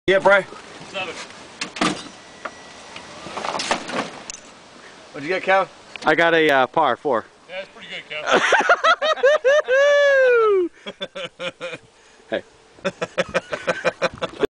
Yeah, Bray. 7. What'd you get, Kev? I got a par 4. Yeah, that's pretty good, Kev. Hey.